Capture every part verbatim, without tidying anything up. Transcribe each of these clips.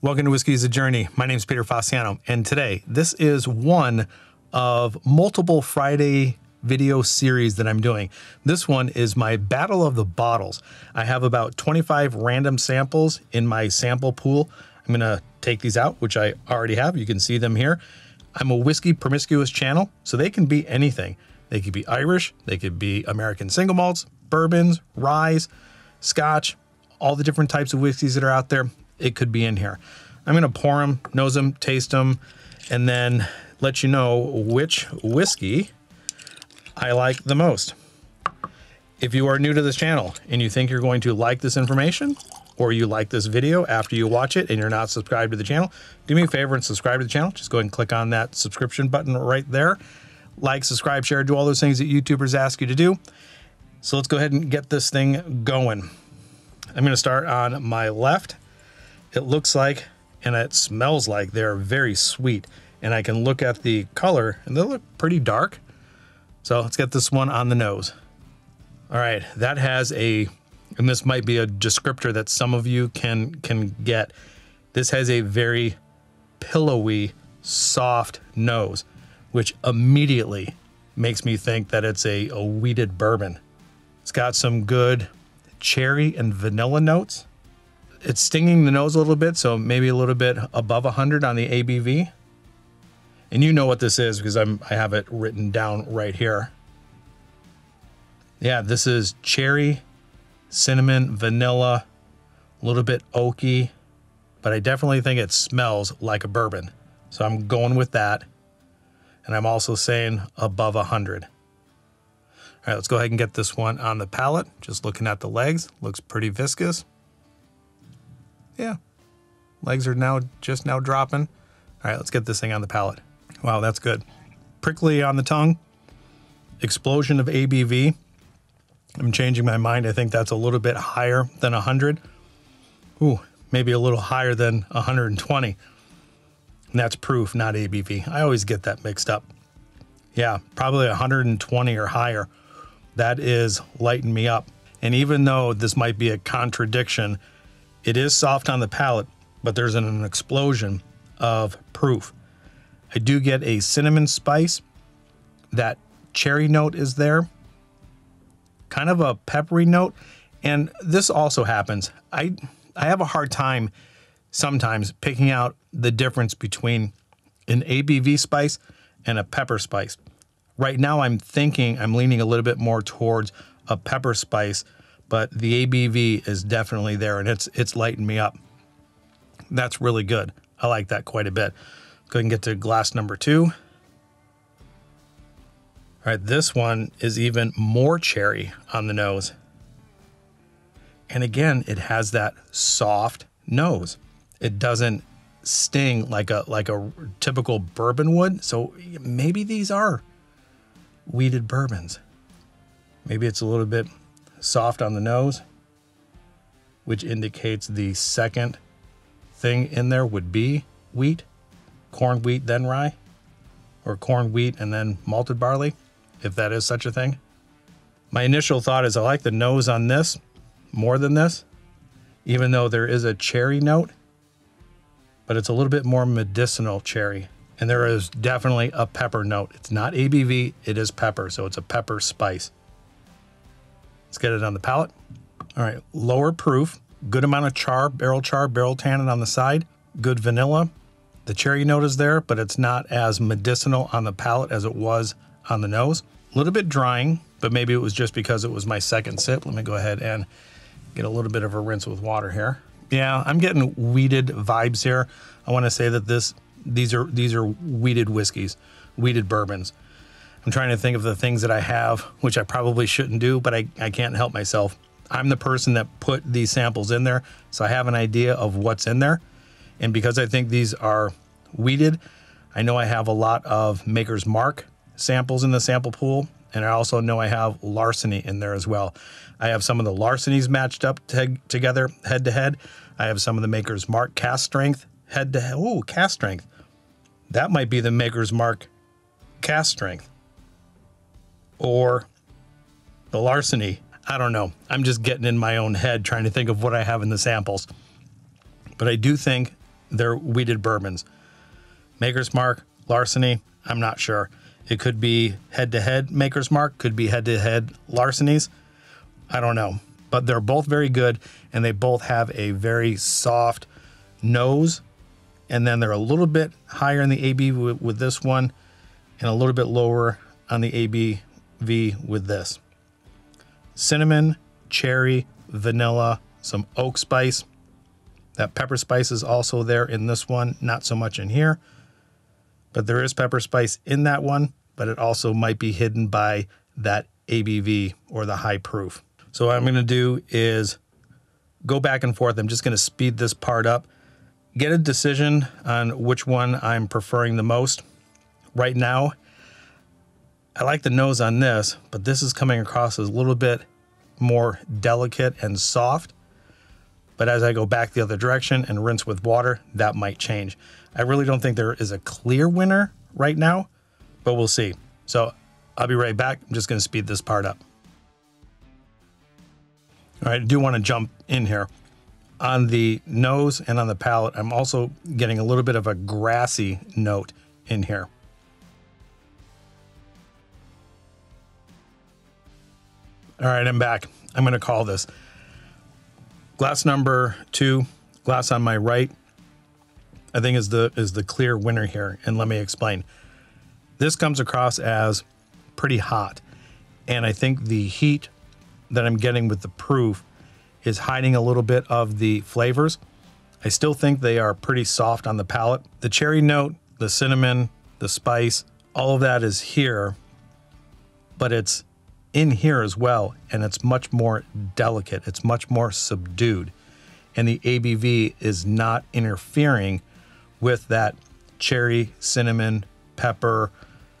Welcome to Whiskey is a Journey. My name is Peter Fasciano, and today this is one of multiple Friday video series that I'm doing. This one is my Battle of the Bottles. I have about twenty-five random samples in my sample pool. I'm gonna take these out, which I already have. You can see them here. I'm a whiskey promiscuous channel, so they can be anything. They could be Irish, they could be American single malts, bourbons, ryes, Scotch, all the different types of whiskeys that are out there. It could be in here. I'm gonna pour them, nose them, taste them, and then let you know which whiskey I like the most. If you are new to this channel and you think you're going to like this information, or you like this video after you watch it and you're not subscribed to the channel, do me a favor and subscribe to the channel. Just go ahead and click on that subscription button right there. Like, subscribe, share, do all those things that YouTubers ask you to do. So let's go ahead and get this thing going. I'm gonna start on my left. It looks like, and it smells like, they're very sweet. And I can look at the color and they look pretty dark. So let's get this one on the nose. All right, that has a, and this might be a descriptor that some of you can, can get. This has a very pillowy, soft nose, which immediately makes me think that it's a, a wheated bourbon. It's got some good cherry and vanilla notes. It's stinging the nose a little bit, so maybe a little bit above one hundred on the A B V. And you know what this is because I'm, I have it written down right here. Yeah, this is cherry, cinnamon, vanilla, a little bit oaky, but I definitely think it smells like a bourbon. So I'm going with that. And I'm also saying above one hundred. All right, let's go ahead and get this one on the palate. Just looking at the legs, looks pretty viscous. Yeah, legs are now just now dropping. All right, let's get this thing on the palate. Wow, that's good. Prickly on the tongue, explosion of A B V. I'm changing my mind. I think that's a little bit higher than one hundred. Ooh, maybe a little higher than one hundred twenty. And that's proof, not A B V. I always get that mixed up. Yeah, probably one hundred twenty or higher. That is lighting me up. And even though this might be a contradiction, it is soft on the palate, but there's an, an explosion of proof. I do get a cinnamon spice. That cherry note is there. Kind of a peppery note. And this also happens. I, I have a hard time sometimes picking out the difference between an A B V spice and a pepper spice. Right now I'm thinking I'm leaning a little bit more towards a pepper spice, but the A B V is definitely there and it's it's lighting me up. That's really good. I like that quite a bit. Go ahead and get to glass number two. All right, this one is even more cherry on the nose. And again, it has that soft nose. It doesn't sting like a like a typical bourbon would. So maybe these are wheated bourbons. Maybe it's a little bit soft on the nose, which indicates the second thing in there would be wheat, corn, wheat, then rye, or corn, wheat, and then malted barley, if that is such a thing. My initial thought is I like the nose on this more than this, even though there is a cherry note, but it's a little bit more medicinal cherry. And there is definitely a pepper note. It's not A B V, it is pepper, so it's a pepper spice. Let's get it on the palate. All right, lower proof, good amount of char, barrel char, barrel tannin on the side, good vanilla. The cherry note is there, but it's not as medicinal on the palate as it was on the nose. A little bit drying, but maybe it was just because it was my second sip. Let me go ahead and get a little bit of a rinse with water here. Yeah, I'm getting wheated vibes here. I want to say that this, these are these are wheated whiskeys, wheated bourbons. I'm trying to think of the things that I have, which I probably shouldn't do, but I, I can't help myself. I'm the person that put these samples in there, so I have an idea of what's in there. And because I think these are wheated, I know I have a lot of Maker's Mark samples in the sample pool, and I also know I have Larceny in there as well. I have some of the Larcenys matched up to, together head to head. I have some of the Maker's Mark cast strength head to head. Oh, cast strength. That might be the Maker's Mark cast strength. Or the Larceny. I don't know. I'm just getting in my own head trying to think of what I have in the samples. But I do think their wheated bourbons. Maker's Mark, Larceny, I'm not sure. It could be head-to-head Maker's Mark, could be head-to-head Larceny's. I don't know. But they're both very good, and they both have a very soft nose. And then they're a little bit higher in the A B V with, with this one, and a little bit lower on the A B V with this. Cinnamon, cherry, vanilla, some oak spice. That pepper spice is also there in this one, not so much in here. But there is pepper spice in that one, but it also might be hidden by that A B V or the high proof. So what I'm going to do is go back and forth. I'm just going to speed this part up, get a decision on which one I'm preferring the most. Right now, I like the nose on this, but this is coming across as a little bit more delicate and soft. But as I go back the other direction and rinse with water, that might change. I really don't think there is a clear winner right now, but we'll see. So I'll be right back. I'm just going to speed this part up. All right, I do want to jump in here. On the nose and on the palate, I'm also getting a little bit of a grassy note in here. All right, I'm back. I'm going to call this. Glass number two, glass on my right, I think is the is the clear winner here, and let me explain. This comes across as pretty hot, and I think the heat that I'm getting with the proof is hiding a little bit of the flavors. I still think they are pretty soft on the palate. The cherry note, the cinnamon, the spice, all of that is here, but it's in here as well, and it's much more delicate. It's much more subdued, and the A B V is not interfering with that cherry, cinnamon, pepper,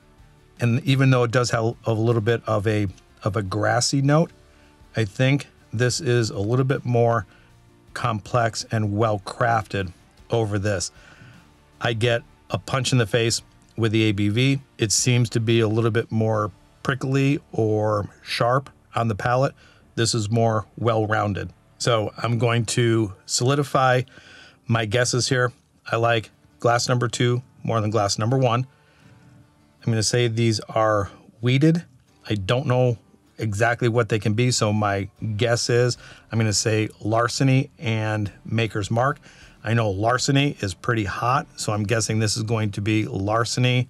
and even though it does have a little bit of a of a grassy note, I think this is a little bit more complex and well crafted over this. I get a punch in the face with the A B V. It seems to be a little bit more prickly or sharp on the palate. This is more well-rounded. So I'm going to solidify my guesses here. I like glass number two more than glass number one. I'm going to say these are wheated. I don't know exactly what they can be, so my guess is I'm going to say Larceny and Maker's Mark. I know Larceny is pretty hot, so I'm guessing this is going to be Larceny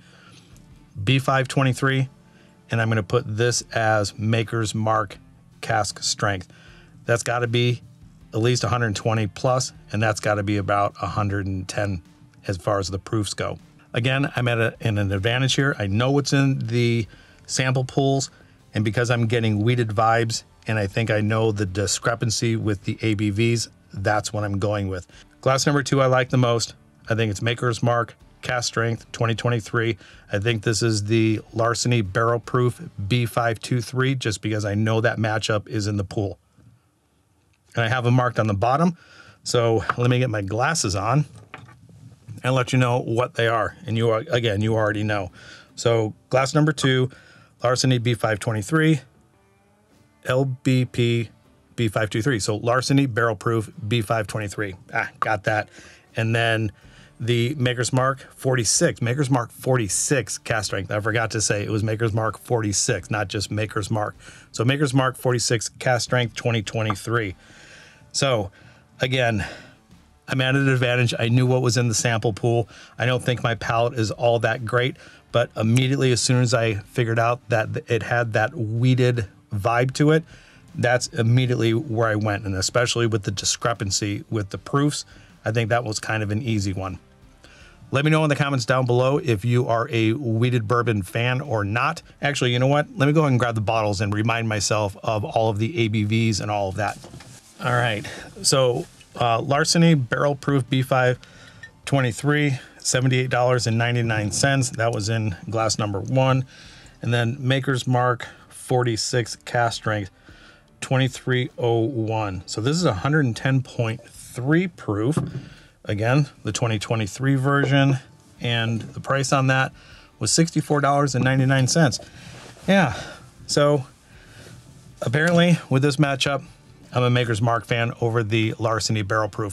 B five twenty-three, and I'm going to put this as Maker's Mark cask strength. That's got to be at least one hundred twenty plus, and that's got to be about one hundred ten as far as the proofs go. Again, I'm at a, in an advantage here. I know what's in the sample pools, and because I'm getting wheated vibes, and I think I know the discrepancy with the A B Vs, that's what I'm going with. Glass number two I like the most. I think it's Maker's Mark cask strength twenty twenty-three. I think this is the Larceny barrel proof B five twenty-three, just because I know that matchup is in the pool. And I have them marked on the bottom. So let me get my glasses on and let you know what they are. And you are, again, you already know. So glass number two, Larceny B five twenty-three, L B P B five twenty-three. So Larceny barrel proof B five twenty-three. Ah, got that. And then the Maker's Mark forty-six, Maker's Mark forty-six cask strength. I forgot to say it was Maker's Mark forty-six, not just Maker's Mark. So Maker's Mark forty-six cask strength twenty twenty-three. So again, I'm at an advantage. I knew what was in the sample pool. I don't think my palate is all that great, but immediately as soon as I figured out that it had that wheated vibe to it, that's immediately where I went. And especially with the discrepancy with the proofs, I think that was kind of an easy one. Let me know in the comments down below if you are a wheated bourbon fan or not. Actually, you know what? Let me go ahead and grab the bottles and remind myself of all of the A B Vs and all of that. All right, so uh, Larceny barrel proof B five twenty-three, seventy-eight dollars and ninety-nine cents. That was in glass number one. And then Maker's Mark forty-six cask strength, twenty-three oh one. So this is one hundred ten point three proof. Again, the twenty twenty-three version, and the price on that was sixty-four dollars and ninety-nine cents. Yeah, so apparently with this matchup, I'm a Maker's Mark fan over the Larceny barrel proof.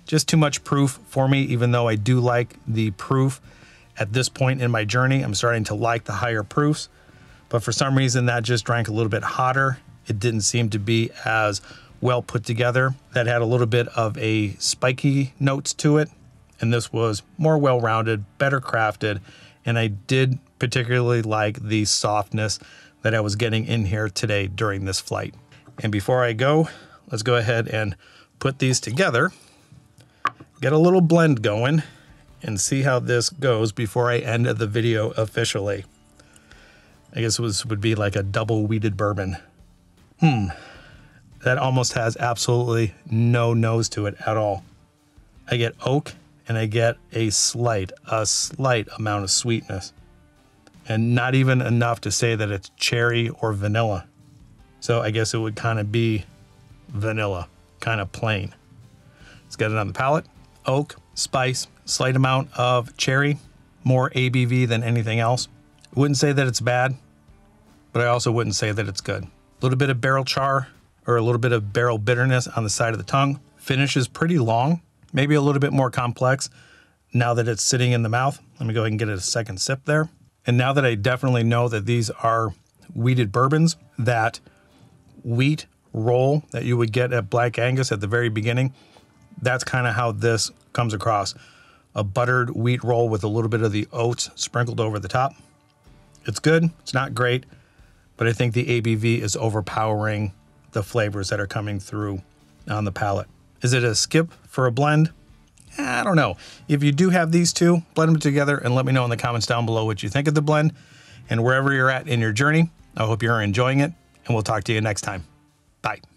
just too much proof for me, even though I do like the proof at this point in my journey. I'm starting to like the higher proofs, but for some reason that just drank a little bit hotter. It didn't seem to be as well put together. That had a little bit of a spiky notes to it, and this was more well-rounded, better crafted, and I did particularly like the softness that I was getting in here today during this flight. And before I go, let's go ahead and put these together, get a little blend going, and see how this goes before I end the video officially. I guess this would be like a double wheated bourbon. Hmm, that almost has absolutely no nose to it at all. I get oak and I get a slight, a slight amount of sweetness, and not even enough to say that it's cherry or vanilla. So I guess it would kind of be vanilla, kind of plain. Let's get it on the palate. Oak, spice, slight amount of cherry, more A B V than anything else. Wouldn't say that it's bad, but I also wouldn't say that it's good. A little bit of barrel char or a little bit of barrel bitterness on the side of the tongue. Finish is pretty long, maybe a little bit more complex now that it's sitting in the mouth. Let me go ahead and get a second sip there. And now that I definitely know that these are wheated bourbons, that wheat roll that you would get at Black Angus at the very beginning, that's kind of how this comes across. A buttered wheat roll with a little bit of the oats sprinkled over the top. It's good, it's not great, but I think the A B V is overpowering the flavors that are coming through on the palate. Is it a skip for a blend? I don't know. If you do have these two, blend them together and let me know in the comments down below what you think of the blend. And wherever you're at in your journey, I hope you're enjoying it, and we'll talk to you next time. Bye.